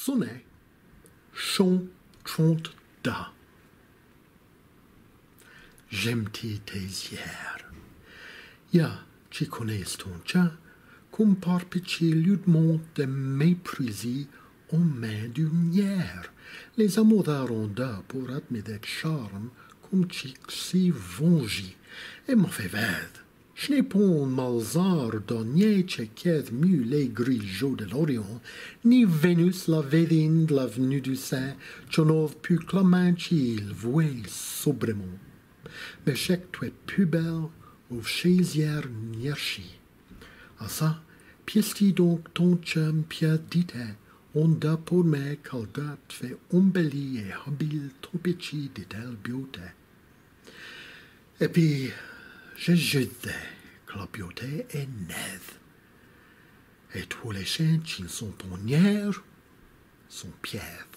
Sonnet, chant 32. J'aime-tu tes hier? Ja, tu connais ton chat, comme par pitié ludement de mépriser en main d'une hier. Les amours d'Aronda pour admettre charme, comme tu s'y vengé, et m'en fait verde. Je n'ai pas un malzard donné qu'est mieux les gris jours de l'Orient, ni Vénus la véline de l'avenue du Saint, j'en ose plus clamant qu'il vouait sobrement. Mais chaque tu es plus belle, au chaisière nierchi. À ça, piesti donc ton chum pia dite, on da pour me qu'al da fait embelli et habile ton petit de telle beauté. Et puis, je jetais que la beauté est neuve. Et tous les chiens qui sont ponnières sont pierres.